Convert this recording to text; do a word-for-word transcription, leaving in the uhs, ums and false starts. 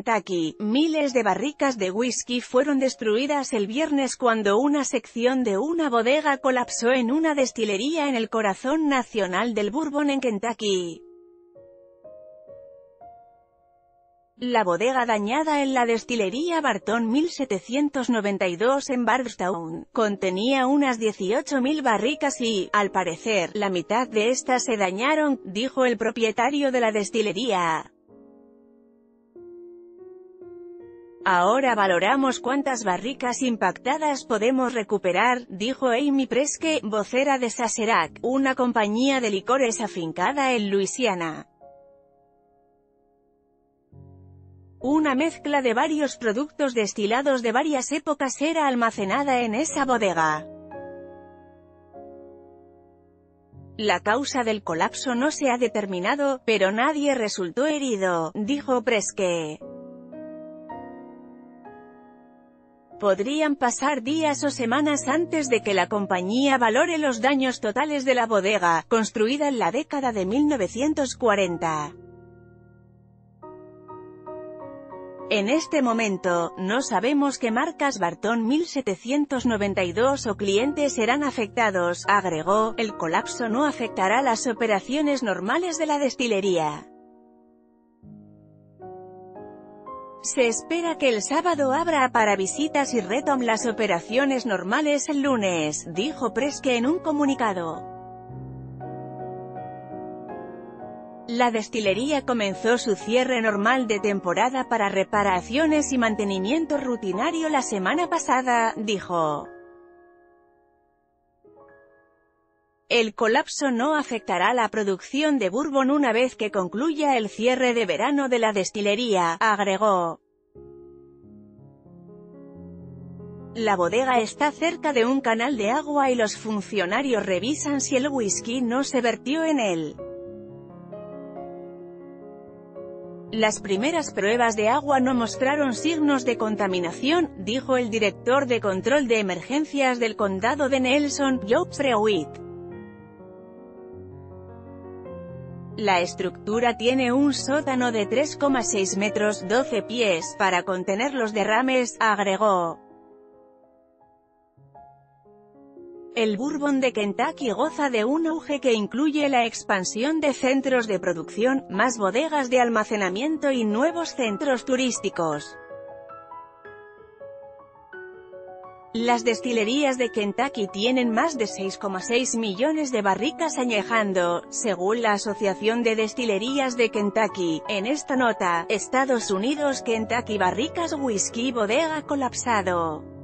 Kentucky. Miles de barricas de whisky fueron destruidas el viernes cuando una sección de una bodega colapsó en una destilería en el corazón nacional del bourbon en Kentucky. La bodega dañada en la destilería Barton mil setecientos noventa y dos en Bardstown contenía unas dieciocho mil barricas y, al parecer, la mitad de estas se dañaron, dijo el propietario de la destilería. Ahora valoramos cuántas barricas impactadas podemos recuperar, dijo Amy Preske, vocera de Sazerac, una compañía de licores afincada en Luisiana. Una mezcla de varios productos destilados de varias épocas era almacenada en esa bodega. La causa del colapso no se ha determinado, pero nadie resultó herido, dijo Preske. Podrían pasar días o semanas antes de que la compañía valore los daños totales de la bodega, construida en la década de mil novecientos cuarenta. En este momento, no sabemos qué marcas Barton mil setecientos noventa y dos o clientes serán afectados, agregó. El colapso no afectará las operaciones normales de la destilería. Se espera que el sábado abra para visitas y retome las operaciones normales el lunes, dijo Preske en un comunicado. La destilería comenzó su cierre normal de temporada para reparaciones y mantenimiento rutinario la semana pasada, dijo. El colapso no afectará la producción de bourbon una vez que concluya el cierre de verano de la destilería, agregó. La bodega está cerca de un canal de agua y los funcionarios revisan si el whisky no se vertió en él. Las primeras pruebas de agua no mostraron signos de contaminación, dijo el director de control de emergencias del condado de Nelson, Joe Prewitt. La estructura tiene un sótano de tres coma seis metros, doce pies, para contener los derrames, agregó. El bourbon de Kentucky goza de un auge que incluye la expansión de centros de producción, más bodegas de almacenamiento y nuevos centros turísticos. Las destilerías de Kentucky tienen más de seis coma seis millones de barricas añejando, según la Asociación de Destilerías de Kentucky. En esta nota, Estados Unidos Kentucky barricas whisky bodega colapsado.